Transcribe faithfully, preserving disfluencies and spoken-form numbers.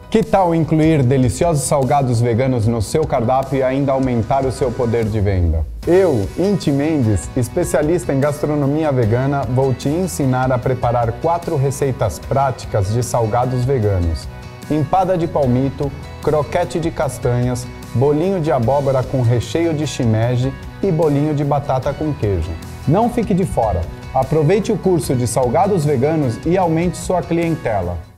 Que tal incluir deliciosos salgados veganos no seu cardápio e ainda aumentar o seu poder de venda? Eu, Inti Mendes, especialista em gastronomia vegana, vou te ensinar a preparar quatro receitas práticas de salgados veganos: empada de palmito, croquete de castanhas, bolinho de abóbora com recheio de shimeji e bolinho de batata com queijo. Não fique de fora! Aproveite o curso de salgados veganos e aumente sua clientela.